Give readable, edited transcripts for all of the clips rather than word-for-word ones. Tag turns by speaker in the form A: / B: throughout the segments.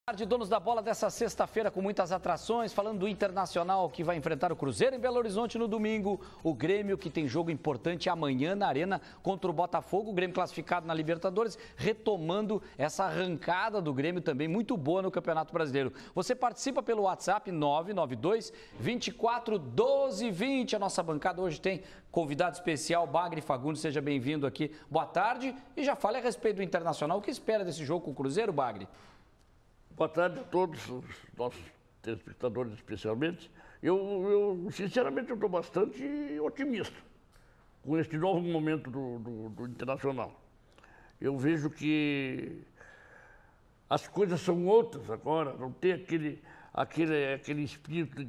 A: Tarde, donos da bola dessa sexta-feira com muitas atrações, falando do Internacional que vai enfrentar o Cruzeiro em Belo Horizonte no domingo, o Grêmio que tem jogo importante amanhã na Arena contra o Botafogo, o Grêmio classificado na Libertadores, retomando essa arrancada do Grêmio também muito boa no Campeonato Brasileiro. Você participa pelo WhatsApp 992 24 12 20, a nossa bancada hoje tem convidado especial, Bagre Fagundes, seja bem-vindo aqui, boa tarde e já fale a respeito do Internacional, o que espera desse jogo com o Cruzeiro, Bagre?
B: Boa tarde a todos os nossos telespectadores especialmente. Eu sinceramente, estou bastante otimista com este novo momento do Internacional. Eu vejo que as coisas são outras agora, não tem aquele espírito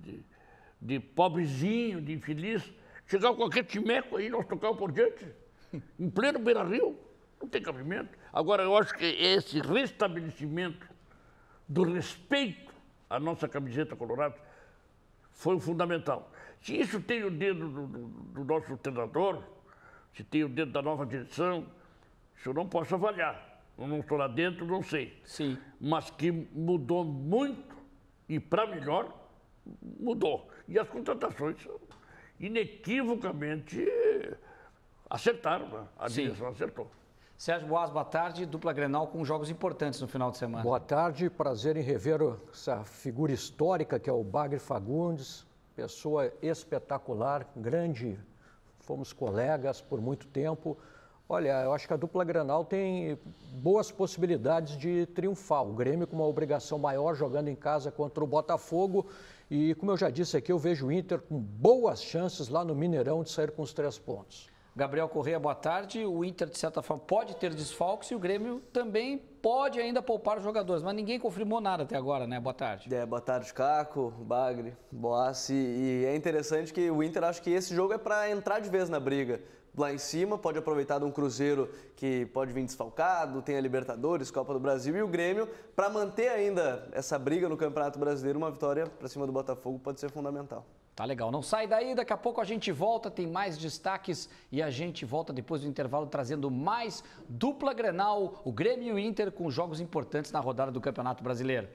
B: de pobrezinho, de infeliz. Chegar qualquer timeco aí, nós tocar por diante, em pleno Beira-Rio, não tem cabimento. Agora, eu acho que esse restabelecimento do respeito à nossa camiseta colorada foi o fundamental. Se isso tem o dedo do nosso treinador, se tem o dedo da nova direção, isso eu não posso avaliar. Eu não estou lá dentro, não sei.
A: Sim.
B: Mas que mudou muito e para melhor, mudou. E as contratações inequivocamente acertaram, né? A direção acertou.
A: Sérgio Boas, boa tarde. Dupla Grenal com jogos importantes no final de semana.
C: Boa tarde, prazer em rever essa figura histórica que é o Bagre Fagundes, pessoa espetacular, grande, fomos colegas por muito tempo. Olha, eu acho que a dupla Grenal tem boas possibilidades de triunfar. O Grêmio com uma obrigação maior jogando em casa contra o Botafogo e, como eu já disse aqui, eu vejo o Inter com boas chances lá no Mineirão de sair com os 3 pontos.
A: Gabriel Corrêa, boa tarde. O Inter, de certa forma, pode ter desfalques e o Grêmio também pode ainda poupar os jogadores, mas ninguém confirmou nada até agora, né? Boa tarde.
D: Boa tarde, Caco, Bagre, Boassi. E é interessante que o Inter acha que esse jogo é para entrar de vez na briga. Lá em cima, pode aproveitar de um Cruzeiro que pode vir desfalcado, tem a Libertadores, Copa do Brasil, e o Grêmio, para manter ainda essa briga no Campeonato Brasileiro, uma vitória para cima do Botafogo pode ser fundamental.
A: Tá legal, não sai daí, daqui a pouco a gente volta, tem mais destaques e a gente volta depois do intervalo trazendo mais dupla Grenal, o Grêmio e o Inter com jogos importantes na rodada do Campeonato Brasileiro.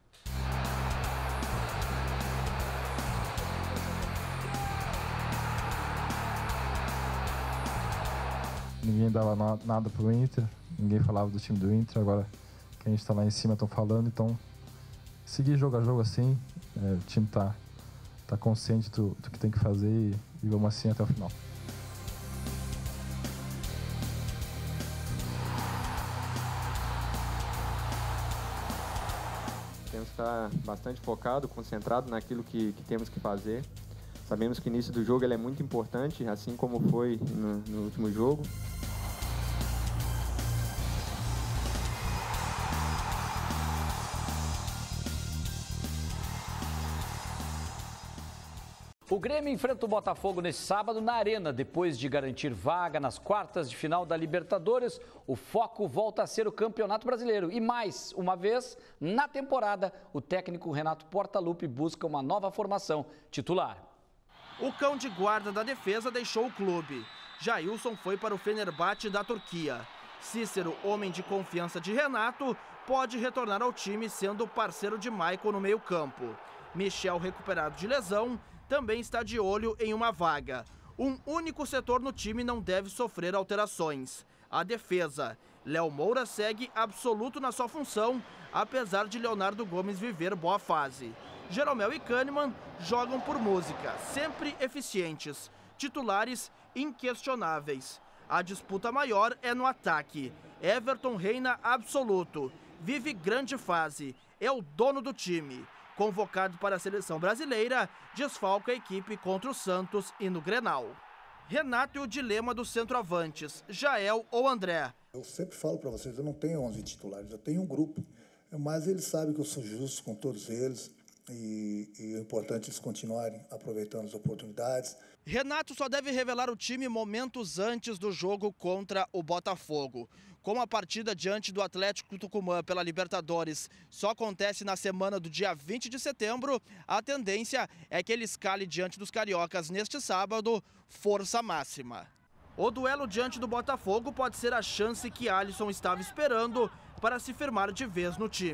E: Ninguém dava nada pro Inter, ninguém falava do time do Inter, agora que a gente tá lá em cima estão falando, então seguir jogo a jogo assim, o time tá consciente do que tem que fazer e vamos assim até o final.
F: Temos que estar bastante focado, concentrado naquilo que temos que fazer. Sabemos que o início do jogo ele é muito importante, assim como foi no último jogo.
A: O Grêmio enfrenta o Botafogo nesse sábado na Arena. Depois de garantir vaga nas quartas de final da Libertadores, o foco volta a ser o Campeonato Brasileiro. E mais uma vez, na temporada, o técnico Renato Portaluppi busca uma nova formação titular.
G: O cão de guarda da defesa deixou o clube. Jailson foi para o Fenerbahçe da Turquia. Cícero, homem de confiança de Renato, pode retornar ao time sendo parceiro de Maicon no meio-campo. Michel, recuperado de lesão, também está de olho em uma vaga. Um único setor no time não deve sofrer alterações: a defesa. Léo Moura segue absoluto na sua função, apesar de Leonardo Gomes viver boa fase. Jeromel e Kahneman jogam por música, sempre eficientes, titulares inquestionáveis. A disputa maior é no ataque. Everton reina absoluto, vive grande fase, é o dono do time. Convocado para a seleção brasileira, desfalca a equipe contra o Santos e no Grenal. Renato e o dilema dos centroavantes, Jael ou André.
H: Eu sempre falo para vocês, eu não tenho 11 titulares, eu tenho um grupo. Mas eles sabem que eu sou justo com todos eles e é importante eles continuarem aproveitando as oportunidades.
G: Renato só deve revelar o time momentos antes do jogo contra o Botafogo. Como a partida diante do Atlético Tucumã pela Libertadores só acontece na semana do dia 20 de setembro, a tendência é que ele escale diante dos cariocas neste sábado, força máxima. O duelo diante do Botafogo pode ser a chance que Alisson estava esperando para se firmar de vez no time.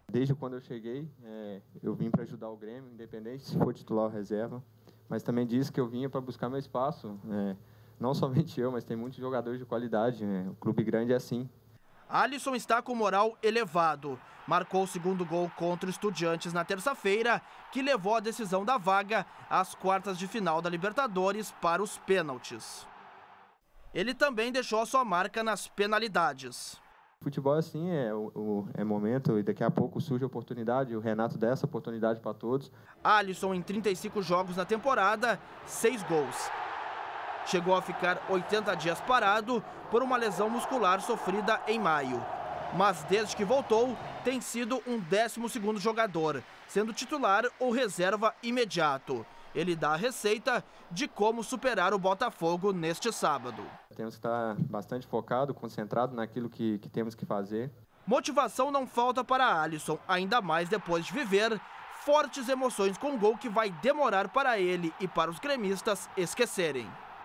F: Desde quando eu cheguei, eu vim para ajudar o Grêmio, independente se for titular ou reserva, mas também disse que eu vinha para buscar meu espaço. Não somente eu, mas tem muitos jogadores de qualidade. O clube grande é assim.
G: Alisson está com moral elevado. Marcou o segundo gol contra o Estudiantes na terça-feira, que levou a decisão da vaga às quartas de final da Libertadores para os pênaltis. Ele também deixou a sua marca nas penalidades.
F: Futebol é assim, é momento e daqui a pouco surge a oportunidade. O Renato dá essa oportunidade para todos.
G: Alisson, em 35 jogos na temporada, 6 gols. Chegou a ficar 80 dias parado por uma lesão muscular sofrida em maio. Mas desde que voltou, tem sido um 12º jogador, sendo titular ou reserva imediato. Ele dá a receita de como superar o Botafogo neste sábado.
F: Temos que estar bastante focado, concentrado naquilo que temos que fazer.
G: Motivação não falta para Alisson, ainda mais depois de viver fortes emoções com um gol que vai demorar para ele e para os gremistas esquecerem.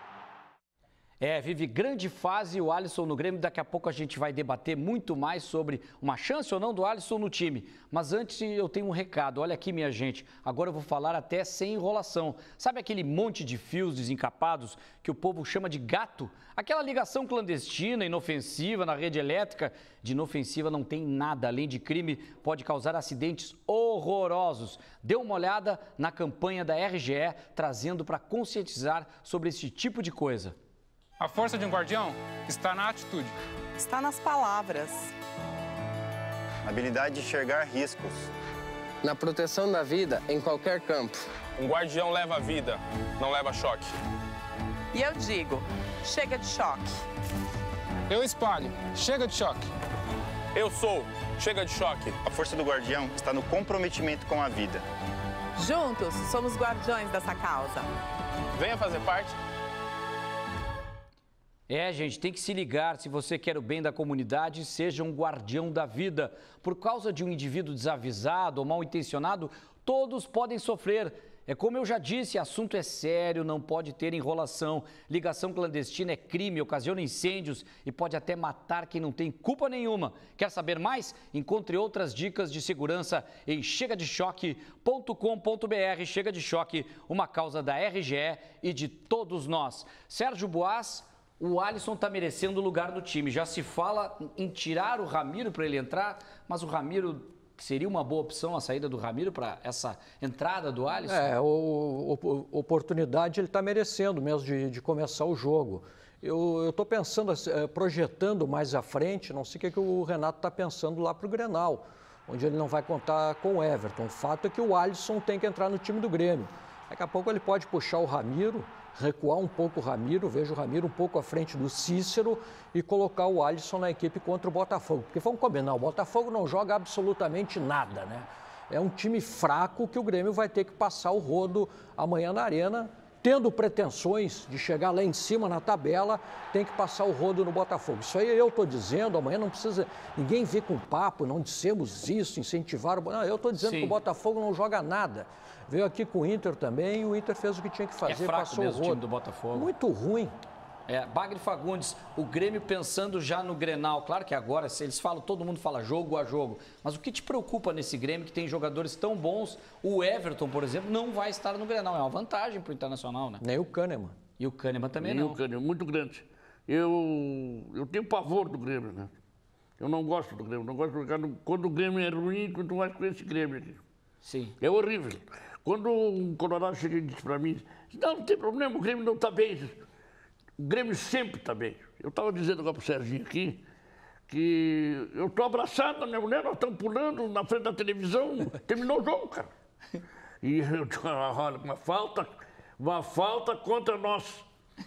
A: Vive grande fase o Alisson no Grêmio. Daqui a pouco a gente vai debater muito mais sobre uma chance ou não do Alisson no time. Mas antes eu tenho um recado. Olha aqui, minha gente. Agora eu vou falar até sem enrolação. Sabe aquele monte de fios desencapados que o povo chama de gato? Aquela ligação clandestina, inofensiva na rede elétrica. De inofensiva não tem nada. Além de crime, pode causar acidentes horrorosos. Dê uma olhada na campanha da RGE, trazendo para conscientizar sobre esse tipo de coisa.
I: A força de um guardião está na atitude.
J: Está nas palavras.
K: Na habilidade de enxergar riscos.
L: Na proteção da vida em qualquer campo.
I: Um guardião leva a vida, não leva choque.
J: E eu digo, chega de choque.
I: Eu espalho, chega de choque. Eu sou, chega de choque.
K: A força do guardião está no comprometimento com a vida.
J: Juntos, somos guardiões dessa causa.
I: Venha fazer parte.
A: Gente, tem que se ligar. Se você quer o bem da comunidade, seja um guardião da vida. Por causa de um indivíduo desavisado ou mal intencionado, todos podem sofrer. Como eu já disse, assunto é sério, não pode ter enrolação. Ligação clandestina é crime, ocasiona incêndios e pode até matar quem não tem culpa nenhuma. Quer saber mais? Encontre outras dicas de segurança em chegadechoque.com.br. Chega de Choque, uma causa da RGE e de todos nós. Sérgio Boas. O Alisson está merecendo o lugar do time. Já se fala em tirar o Ramiro para ele entrar, mas o Ramiro seria uma boa opção, a saída do Ramiro para essa entrada do Alisson?
C: Oportunidade ele está merecendo mesmo de começar o jogo. Eu estou pensando, projetando mais à frente, não sei o que o Renato está pensando lá para o Grenal, onde ele não vai contar com o Everton. O fato é que o Alisson tem que entrar no time do Grêmio. Daqui a pouco ele pode puxar o Ramiro, recuar um pouco o Ramiro, vejo o Ramiro um pouco à frente do Cícero e colocar o Alisson na equipe contra o Botafogo. Porque vamos combinar, o Botafogo não joga absolutamente nada, né? É um time fraco que o Grêmio vai ter que passar o rodo amanhã na Arena, tendo pretensões de chegar lá em cima na tabela, tem que passar o rodo no Botafogo. Isso aí eu estou dizendo, amanhã não precisa ninguém vir com papo, não dissemos isso, incentivar o... Não, eu estou dizendo que o Botafogo não joga nada. Veio aqui com o Inter também e o Inter fez o que tinha que fazer, passou o rodo.
A: O time do Botafogo.
C: Muito ruim.
A: Bagre Fagundes, o Grêmio pensando já no Grenal. Claro que agora, se eles falam, todo mundo fala jogo a jogo. Mas o que te preocupa nesse Grêmio, que tem jogadores tão bons? O Everton, por exemplo, não vai estar no Grenal. É uma vantagem para o Internacional, né?
C: Nem o Kahneman.
A: E o Kahneman também não.
B: O Kahneman, muito grande. Eu tenho pavor do Grêmio, né? Eu não gosto do Grêmio. Não gosto de jogar quando o Grêmio é ruim, quanto mais com esse Grêmio aqui.
A: Sim.
B: É horrível. Quando um colorado chega e diz para mim, não tem problema, o Grêmio não está bem. O Grêmio sempre está bem. Eu estava dizendo agora para o Serginho aqui que eu estou abraçado na minha mulher, nós estamos pulando na frente da televisão, terminou o jogo, cara. E eu olha, uma falta contra nós.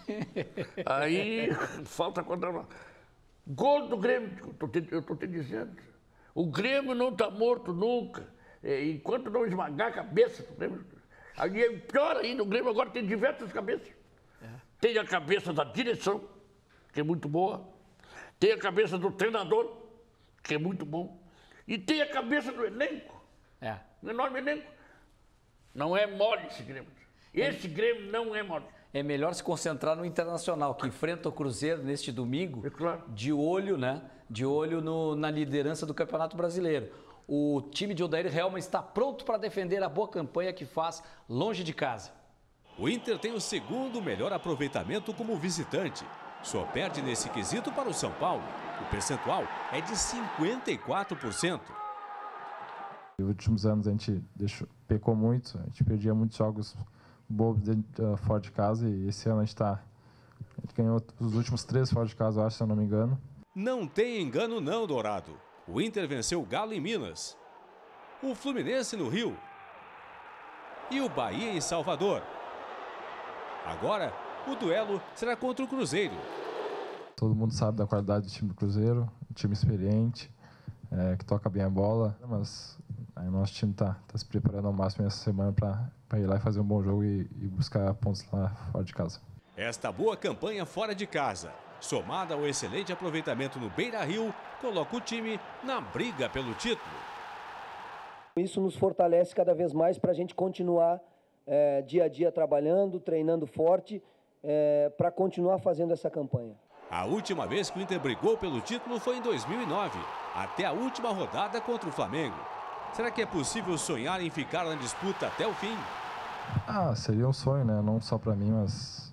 B: Aí, falta contra nós. Gol do Grêmio, eu estou te dizendo. O Grêmio não está morto nunca. Enquanto não esmagar a cabeça do Grêmio. Aí é pior ainda, o Grêmio agora tem diversas cabeças. Tem a cabeça da direção, que é muito boa. Tem a cabeça do treinador, que é muito bom. E tem a cabeça do elenco. Um enorme elenco. Não é mole esse Grêmio. Esse Grêmio não é mole.
A: É melhor se concentrar no Internacional, que enfrenta o Cruzeiro neste domingo, de olho, né? De olho na liderança do Campeonato Brasileiro. o time de Odair Helma está pronto para defender a boa campanha que faz longe de casa.
M: O Inter tem o segundo melhor aproveitamento como visitante. Só perde nesse quesito para o São Paulo. O percentual é de 54%.
E: Nos últimos anos a gente pecou muito, a gente perdia muitos jogos bobos fora de casa e esse ano a gente ganhou os últimos 3 fora de casa, eu acho, se eu não me engano.
M: Não tem engano não, Dourado. O Inter venceu o Galo em Minas, o Fluminense no Rio e o Bahia em Salvador. Agora, o duelo será contra o Cruzeiro.
E: Todo mundo sabe da qualidade do time do Cruzeiro, um time experiente, que toca bem a bola, mas aí o nosso time está se preparando ao máximo essa semana para ir lá e fazer um bom jogo e buscar pontos lá fora de casa.
M: Esta boa campanha fora de casa, somada ao excelente aproveitamento no Beira-Rio, coloca o time na briga pelo título.
N: Isso nos fortalece cada vez mais para a gente continuar dia a dia trabalhando, treinando forte, para continuar fazendo essa campanha.
M: A última vez que o Inter brigou pelo título foi em 2009, até a última rodada contra o Flamengo. Será que é possível sonhar em ficar na disputa até o fim?
E: Seria um sonho, né? Não só para mim, mas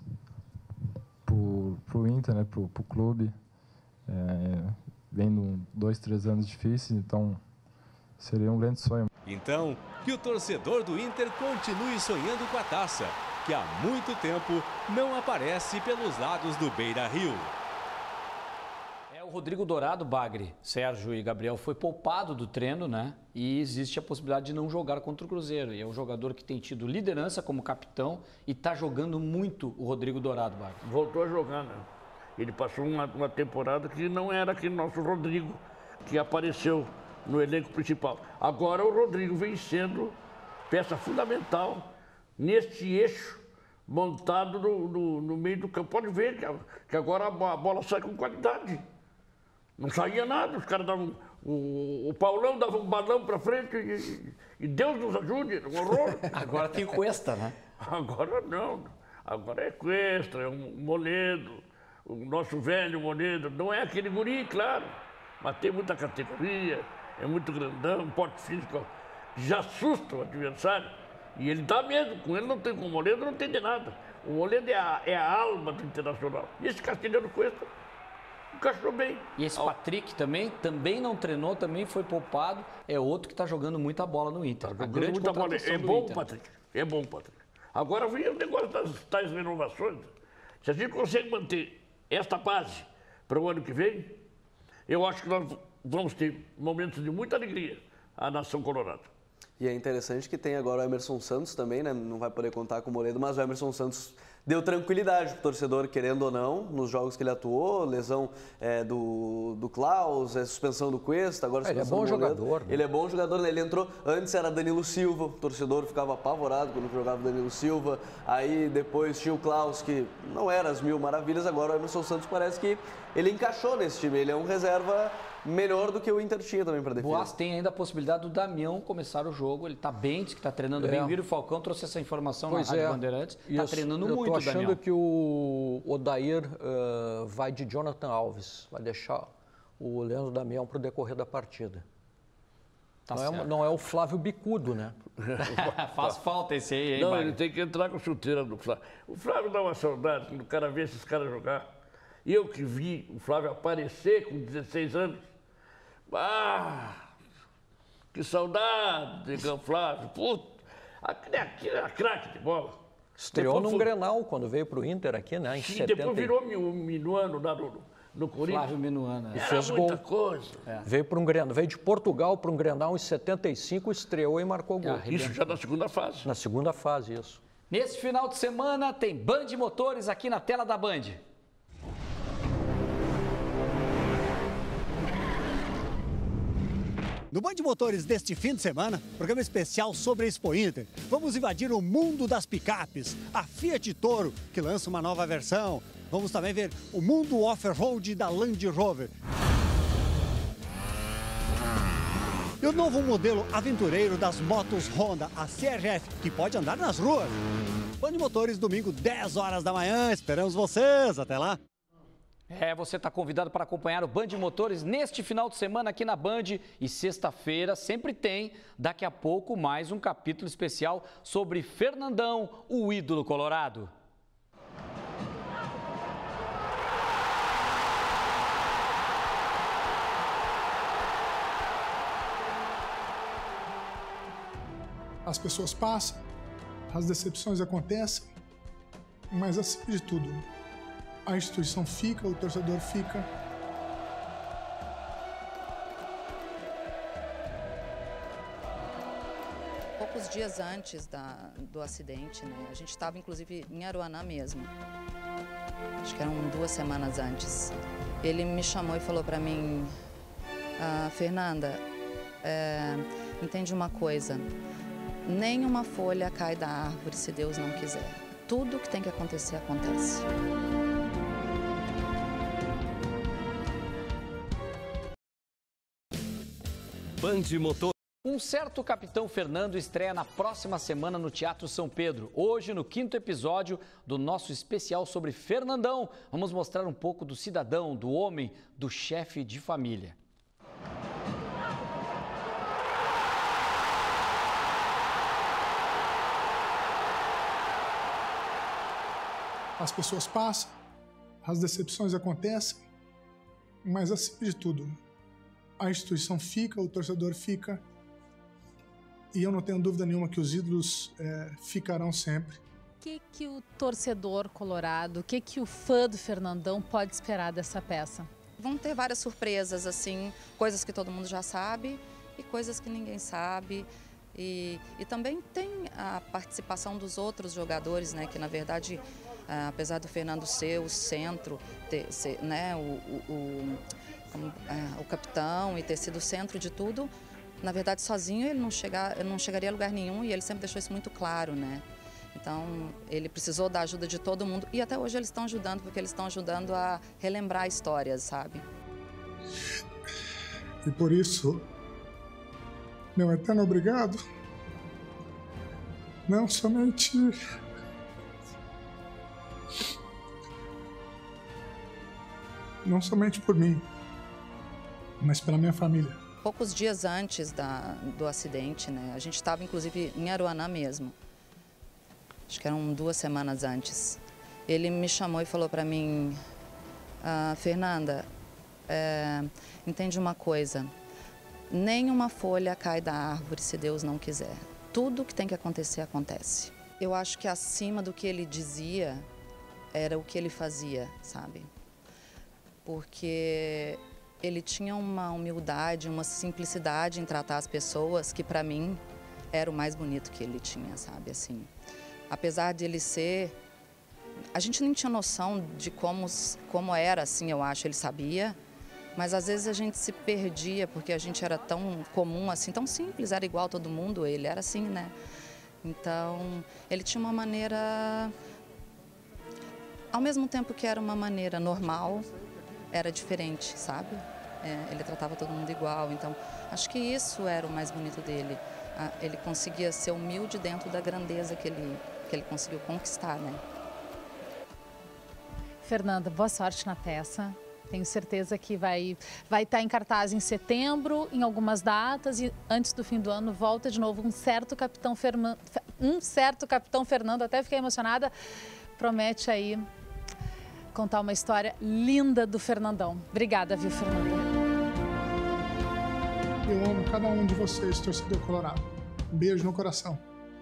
E: pro Inter, né? Pro clube. Vendo 2, 3 anos difíceis, então seria um grande sonho.
M: Então, que o torcedor do Inter continue sonhando com a taça, que há muito tempo não aparece pelos lados do Beira-Rio.
A: O Rodrigo Dourado, Bagre, Sérgio e Gabriel, foi poupado do treino, né? E existe a possibilidade de não jogar contra o Cruzeiro. E é um jogador que tem tido liderança como capitão e está jogando muito o Rodrigo Dourado, Bagre.
B: Voltou a jogar, né? Ele passou uma temporada que não era aquele nosso Rodrigo que apareceu no elenco principal. Agora o Rodrigo vem sendo peça fundamental neste eixo montado no meio do campo. Pode ver que agora a bola sai com qualidade. Não saía nada, os caras davam... O Paulão dava um balão para frente e Deus nos ajude, um horror.
A: Agora tem Cuesta, né?
B: Agora não. Agora é Cuesta, é um Moledo, o nosso velho Moledo. Não é aquele guri, claro, mas tem muita categoria, é muito grandão, porte físico, já assusta o adversário. E ele dá mesmo, com ele não tem, com o Moledo não tem de nada. O Moledo é a alma do Internacional. E esse Castilhano Cuesta encaixou bem.
A: E esse Patrick também não treinou, também foi poupado. É outro que está jogando muita bola no Inter.
B: Tá jogando muita bola. É bom, Patrick. É bom, Patrick. Agora vem o negócio das tais renovações. Se a gente consegue manter esta base para o ano que vem, eu acho que nós vamos ter momentos de muita alegria à nação colorada.
D: E é interessante que tem agora o Emerson Santos também, né? Não vai poder contar com o Moledo, mas o Emerson Santos deu tranquilidade para o torcedor, querendo ou não, nos jogos que ele atuou, lesão do Klaus, suspensão do Cuesta, agora
C: ele é bom jogador. Né?
D: Ele é bom jogador, né? Ele entrou, antes era Danilo Silva, o torcedor ficava apavorado quando jogava Danilo Silva, aí depois tinha o Klaus, que não era as mil maravilhas, agora o Emerson Santos parece que ele encaixou nesse time, ele é um reserva melhor do que o Inter tinha também para defesa.
A: Boas tem ainda a possibilidade do Damião começar o jogo, ele está bem, diz que está treinando bem. O Viro Falcão trouxe essa informação na Rádio Bandeirantes, está treinando muito o Damião.
C: Eu estou achando que o Odair vai de Jonathan Alves, vai deixar o Leandro Damião para o decorrer da partida. Tá não é o Flávio Bicudo, né?
A: Faz falta esse aí, hein,
B: Não,
A: Bagre?
B: ele tem que entrar com a chuteira do Flávio. O Flávio dá uma saudade quando o cara vê esses caras jogar. Eu que vi o Flávio aparecer com 16 anos. Que saudade, Negão Flávio. Puta, aquele é craque de bola.
C: Estreou num Grenal quando veio para o Inter aqui, né? Em 70.
B: Depois virou Minuano lá no Corinthians.
A: Flávio Minuano.
C: E fez
B: muita
C: gol.
B: Coisa.
C: Veio para um Grenal, veio de Portugal para um Grenal em 75, estreou e marcou gol.
B: Isso já na segunda fase.
C: Na segunda fase, isso.
A: Nesse final de semana tem Band Motores aqui na tela da Band.
O: No Band Motores deste fim de semana, programa especial sobre a Expo Inter. Vamos invadir o mundo das picapes, a Fiat Toro, que lança uma nova versão. Vamos também ver o mundo off-road da Land Rover. E o novo modelo aventureiro das motos Honda, a CRF, que pode andar nas ruas. Band Motores, domingo, 10 horas da manhã. Esperamos vocês. Até lá.
A: Você está convidado para acompanhar o Band Motores neste final de semana aqui na Band. E sexta-feira sempre tem, daqui a pouco, mais um capítulo especial sobre Fernandão, o ídolo colorado.
P: As pessoas passam, as decepções acontecem, mas acima de tudo, a instituição fica, o torcedor fica.
Q: Poucos dias antes do acidente, né? A gente estava inclusive em Aruanã mesmo. Acho que eram 2 semanas antes. Ele me chamou e falou para mim: Fernanda, entende uma coisa, nenhuma folha cai da árvore se Deus não quiser. Tudo que tem que acontecer, acontece.
A: Band Motor. Um certo Capitão Fernando estreia na próxima semana no Teatro São Pedro. Hoje, no 5º episódio do nosso especial sobre Fernandão, vamos mostrar um pouco do cidadão, do homem, do chefe de família.
P: As pessoas passam, as decepções acontecem, mas acima de tudo, a instituição fica, o torcedor fica, e eu não tenho dúvida nenhuma que os ídolos ficarão sempre.
R: O que o torcedor colorado, o que o fã do Fernandão pode esperar dessa peça?
Q: Vão ter várias surpresas, assim, coisas que todo mundo já sabe e coisas que ninguém sabe. E também tem a participação dos outros jogadores, né, que na verdade, apesar do Fernando ser o centro, ser, né, o capitão e ter sido o centro de tudo, na verdade sozinho ele não chegaria a lugar nenhum, e ele sempre deixou isso muito claro, né? Então ele precisou da ajuda de todo mundo, e até hoje eles estão ajudando, porque eles estão ajudando a relembrar histórias, sabe?
P: E por isso, meu eterno obrigado, não somente por mim, mas pela minha família.
Q: Poucos dias antes do acidente, né? A gente estava inclusive em Aruanã mesmo. Acho que eram 2 semanas antes. Ele me chamou e falou para mim: Fernanda, entende uma coisa, nenhuma folha cai da árvore se Deus não quiser. Tudo que tem que acontecer, acontece. Eu acho que acima do que ele dizia, era o que ele fazia, sabe? Porque ele tinha uma humildade, uma simplicidade em tratar as pessoas que, para mim, era o mais bonito que ele tinha, sabe? Assim, apesar de ele ser... A gente nem tinha noção de como era, assim, eu acho, ele sabia, mas às vezes a gente se perdia, porque a gente era tão comum, assim, tão simples, era igual a todo mundo, ele era assim, né? Então, ele tinha uma maneira... Ao mesmo tempo que era uma maneira normal, era diferente, sabe? Ele tratava todo mundo igual, então acho que isso era o mais bonito dele. Ele conseguia ser humilde dentro da grandeza que ele conseguiu conquistar, né?
R: Fernanda, boa sorte na peça. Tenho certeza que vai estar em cartaz em setembro, em algumas datas, e antes do fim do ano volta de novo um certo Capitão Fernando, até fiquei emocionada. Promete aí contar uma história linda do Fernandão. Obrigada, viu, Fernanda?
P: Eu amo cada um de vocês, torcedor colorado. Um beijo no coração.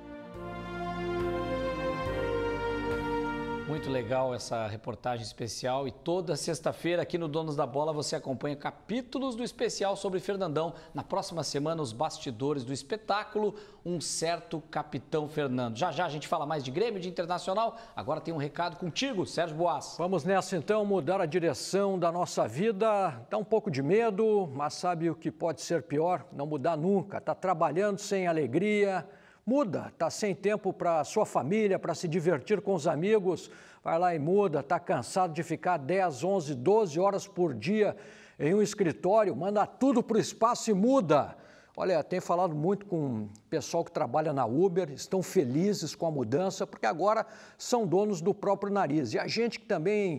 A: Muito legal essa reportagem especial, e toda sexta-feira aqui no Donos da Bola você acompanha capítulos do especial sobre Fernandão. Na próxima semana, os bastidores do espetáculo, um certo Capitão Fernando. Já já a gente fala mais de Grêmio, de Internacional. Agora tem um recado contigo, Sérgio Boas.
C: Vamos nessa então, mudar a direção da nossa vida. Dá um pouco de medo, mas sabe o que pode ser pior? Não mudar nunca. Tá trabalhando sem alegria. Muda, tá sem tempo para sua família, para se divertir com os amigos, vai lá e muda, tá cansado de ficar 10, 11, 12 horas por dia em um escritório, manda tudo para o espaço e muda. Olha, tenho falado muito com o pessoal que trabalha na Uber, estão felizes com a mudança, porque agora são donos do próprio nariz. E a gente que também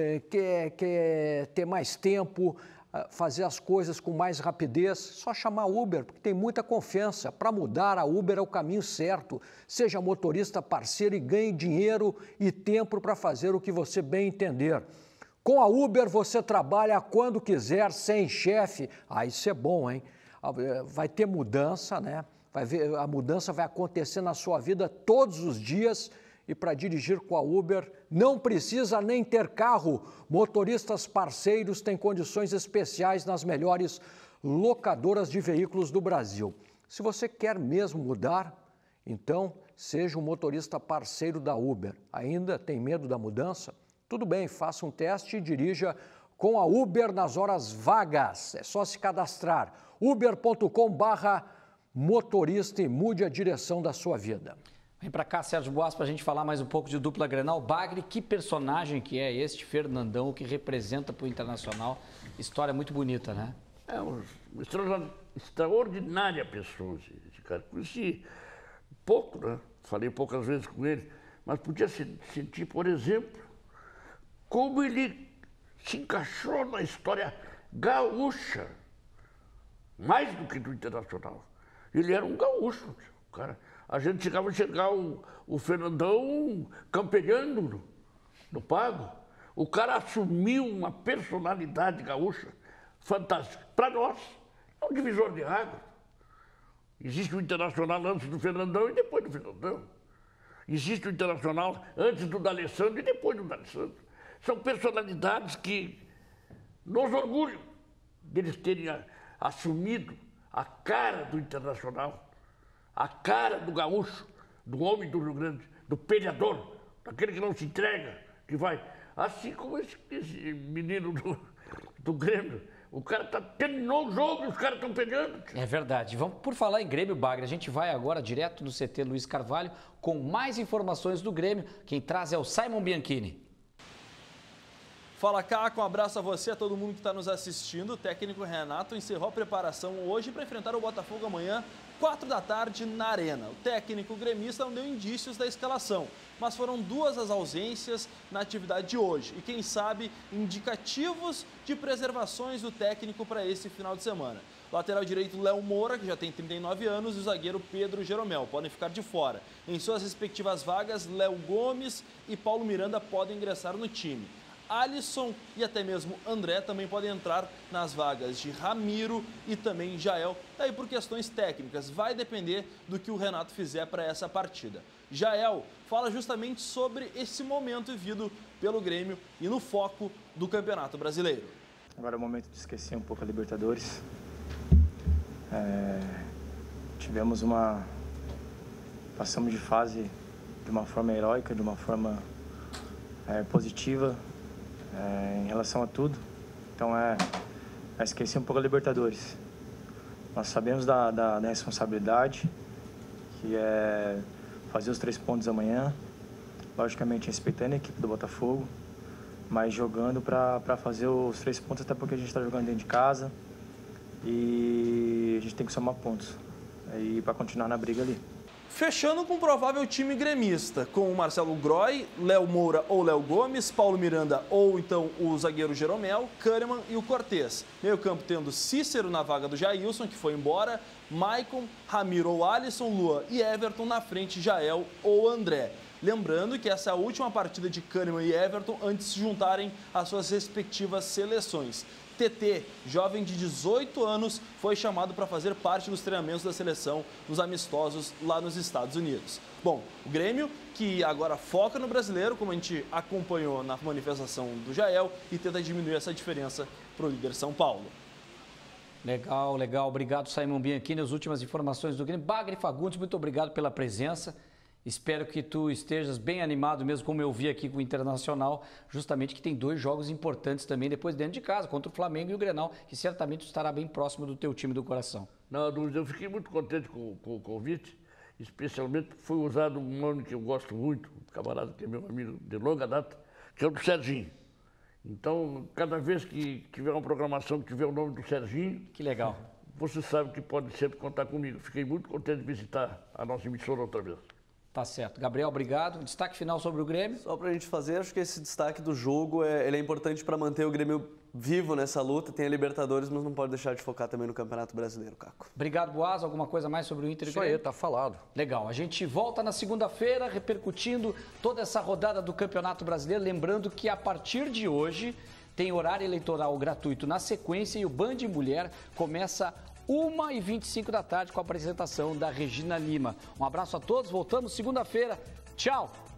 C: quer ter mais tempo, fazer as coisas com mais rapidez, só chamar Uber, porque tem muita confiança. Para mudar, a Uber é o caminho certo. Seja motorista parceiro e ganhe dinheiro e tempo para fazer o que você bem entender. Com a Uber, você trabalha quando quiser, sem chefe. Isso é bom, hein? Vai ter mudança, né? A mudança vai acontecer na sua vida todos os dias. E para dirigir com a Uber, não precisa nem ter carro. Motoristas parceiros têm condições especiais nas melhores locadoras de veículos do Brasil. Se você quer mesmo mudar, então seja um motorista parceiro da Uber. Ainda tem medo da mudança? Tudo bem, faça um teste e dirija com a Uber nas horas vagas. É só se cadastrar. uber.com/motorista e mude a direção da sua vida.
A: Vem para cá, Sérgio Boas, para a gente falar mais um pouco de dupla Grenal. Bagre, que personagem que é este Fernandão, que representa para o Internacional. História muito bonita, né?
B: É uma extraordinária pessoa, esse cara. Conheci pouco, né? Falei poucas vezes com ele, mas podia sentir, por exemplo, como ele se encaixou na história gaúcha, mais do que do Internacional. Ele era um gaúcho, cara. A gente chegava a enxergar o Fernandão campeando no Pago. O cara assumiu uma personalidade gaúcha fantástica. Para nós, é um divisor de água. Existe o Internacional antes do Fernandão e depois do Fernandão. Existe o Internacional antes do D'Alessandro e depois do D'Alessandro. São personalidades que nos orgulham deles terem assumido a cara do Internacional, a cara do gaúcho, do homem do Rio Grande, do peleador, daquele que não se entrega, que vai. Assim como esse menino do Grêmio. O cara terminou o jogo e os caras estão pegando.
A: É verdade. Vamos, por falar em Grêmio, Bagre, a gente vai agora direto do CT Luiz Carvalho com mais informações do Grêmio. Quem traz é o Simon Bianchini.
G: Fala, Caco, um abraço a você, a todo mundo que está nos assistindo. O técnico Renato encerrou a preparação hoje para enfrentar o Botafogo amanhã, 4 da tarde, na Arena. O técnico gremista não deu indícios da escalação, mas foram 2 as ausências na atividade de hoje. E quem sabe, indicativos de preservações do técnico para esse final de semana. Lateral direito, Léo Moura, que já tem 39 anos, e o zagueiro Pedro Jeromel podem ficar de fora. Em suas respectivas vagas, Léo Gomes e Paulo Miranda podem ingressar no time. Alisson e até mesmo André também podem entrar nas vagas de Ramiro e também Jael. Daí por questões técnicas, vai depender do que o Renato fizer para essa partida. Jael fala justamente sobre esse momento vivido pelo Grêmio e no foco do Campeonato Brasileiro.
S: Agora é o momento de esquecer um pouco a Libertadores. Passamos de fase de uma forma heróica, de uma forma positiva. Em relação a tudo, então esquecer um pouco a Libertadores. Nós sabemos da responsabilidade, que é fazer os 3 pontos amanhã, logicamente respeitando a equipe do Botafogo, mas jogando para fazer os 3 pontos, até porque a gente está jogando dentro de casa e a gente tem que somar pontos para continuar na briga ali.
G: Fechando com um provável time gremista, com o Marcelo Groy, Léo Moura ou Léo Gomes, Paulo Miranda ou então o zagueiro Jeromel, Kahneman e o Cortez. Meio campo tendo Cícero na vaga do Jailson, que foi embora, Maicon, Ramiro ou Alisson, Luan e Everton na frente, Jael ou André. Lembrando que essa é a última partida de Kahneman e Everton antes de se juntarem às suas respectivas seleções. TT, jovem de 18 anos, foi chamado para fazer parte dos treinamentos da seleção nos amistosos lá nos Estados Unidos. Bom, o Grêmio, que agora foca no brasileiro, como a gente acompanhou na manifestação do Jael, e tenta diminuir essa diferença para o líder São Paulo.
A: Legal, legal. Obrigado, Simon Bianchini. As últimas informações do Grêmio. Bagre Fagundes, muito obrigado pela presença. Espero que tu estejas bem animado mesmo, como eu vi aqui com o Internacional, justamente que tem 2 jogos importantes também depois dentro de casa, contra o Flamengo e o Grenal, que certamente estará bem próximo do teu time do coração.
B: Não, eu fiquei muito contente com o convite, especialmente foi usado um nome que eu gosto muito, um camarada que é meu amigo de longa data, que é o do Serginho. Então, cada vez que tiver uma programação que tiver o nome do Serginho...
A: Que legal.
B: você sabe que pode sempre contar comigo. Fiquei muito contente de visitar a nossa emissora outra vez.
A: Tá certo. Gabriel, obrigado. Destaque final sobre o Grêmio?
D: Só para a gente fazer, acho que esse destaque do jogo ele é importante para manter o Grêmio vivo nessa luta. Tem a Libertadores, mas não pode deixar de focar também no Campeonato Brasileiro, Caco.
A: Obrigado, Boaz. Alguma coisa mais sobre o Inter e
C: Isso
A: Grêmio?
C: aí, tá falado.
A: Legal. A gente volta na segunda-feira repercutindo toda essa rodada do Campeonato Brasileiro. Lembrando que a partir de hoje tem horário eleitoral gratuito na sequência e o Band Mulher começa 1h25 da tarde com a apresentação da Regina Lima. Um abraço a todos, voltamos segunda-feira. Tchau!